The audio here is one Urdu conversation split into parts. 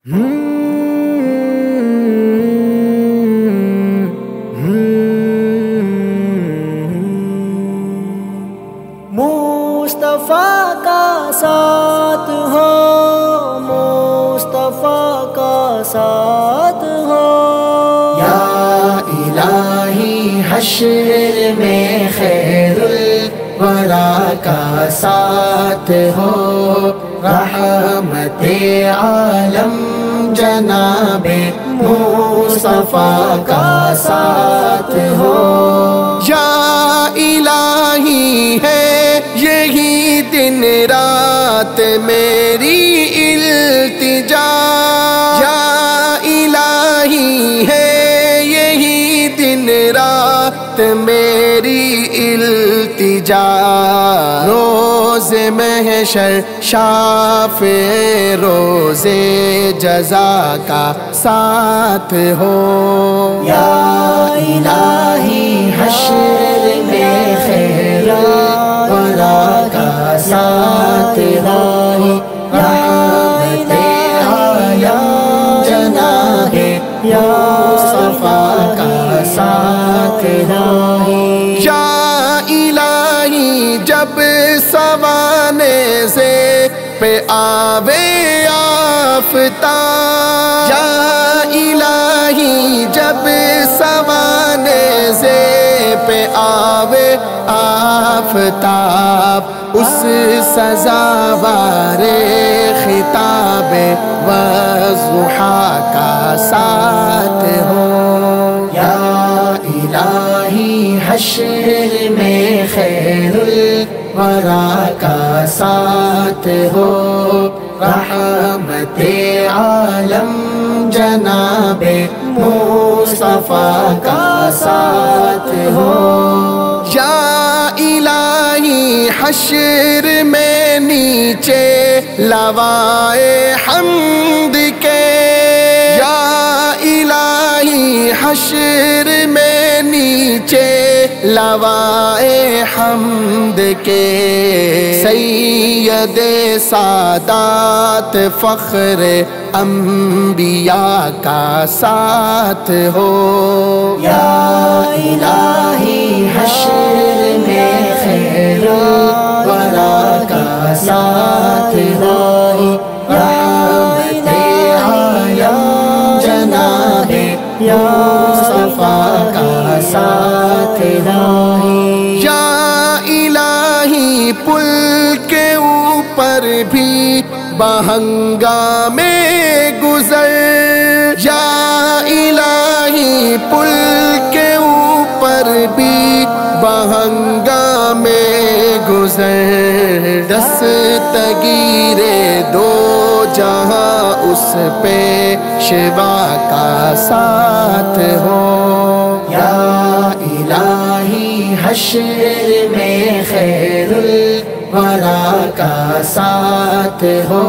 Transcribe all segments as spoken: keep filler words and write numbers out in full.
مصطفیٰ کا ساتھ ہو، مصطفیٰ کا ساتھ ہو، یا الہی حشر میں خیر الورا کا ساتھ ہو، رحمت عالم جناب مصطفیٰ کا ساتھ ہو۔ یا الہی ہے یہی دن رات میری التجا، یا الہی ہے یہی دن رات میری التجا، روز محشر شافع روز جزا کا ساتھ ہو، یا الہی حشر میں خیر الورا کا ساتھ ہو، رحمت عالم جناب مصطفیٰ کا ساتھ ہو۔ یا الہی جب سوانے سے پہ آوے آفتاب، یا الہی جب سوانے سے پہ آوے آفتاب، اس سزاوار خطاب والضحیٰ کا ساتھ ہو، یا الہی حشر میں خیر الورا کا ساتھ ہو، رحمت عالم جناب مصطفیٰ کا ساتھ ہو۔ یا الہی حشر میں نیچے لوائے حمد کے، یا الہی حشر میں نیچے لوائے حمد کے، سید سادات فخر انبیاء کا ساتھ ہو، یا الہی حشر میں خیر الورا کا ساتھ ہو، رحمت عالم جناب مصطفیٰ کا ساتھ ہو۔ یا الہی پل کے اوپر بھی بہنگامے گزر، یا الہی پل کے اوپر بھی بہنگامے گزر، دستگیر دو جہاں اس پہ شوا کا ساتھ ہو، یا الہی حشر میں خیر الورا کا ساتھ ہو،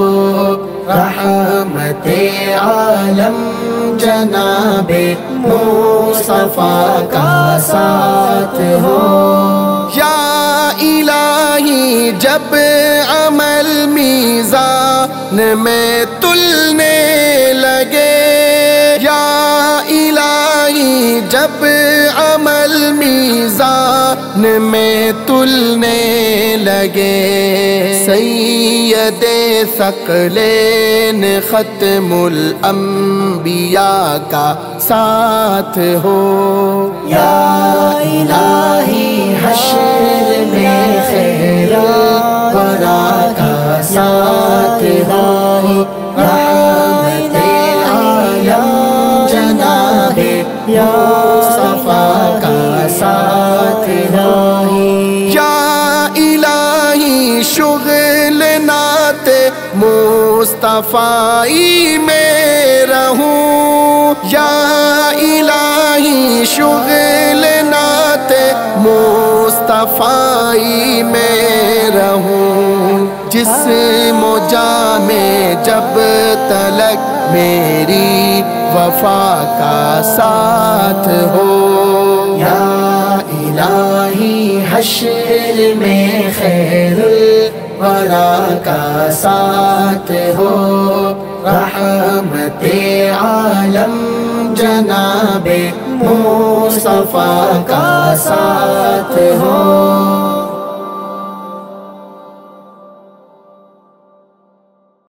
رحمت عالم جناب مصطفیٰ کا ساتھ ہو۔ یا الہی جب عمل میزان میں تلنے لگے، یا الہی جب عمل میزان میں تلنے لگے، سید ثقلین ختم الانبیاء کا ساتھ ہو، یا الہی حشر میں خیر الورا کا ساتھ ہو، رحمت عالم جناب مصطفیٰ کا ساتھ ہو۔ یا الہی شغل نعت مصطفیٰ میں رہوں، یا الہی شغل نعت مصطفیٰ میں رہوں، جسم و جاں میں جب تلک میری وفا کا ساتھ ہو، یا الہی حشر میں خیر الورا کا ساتھ ہو، رحمت عالم جناب مصطفیٰ کا ساتھ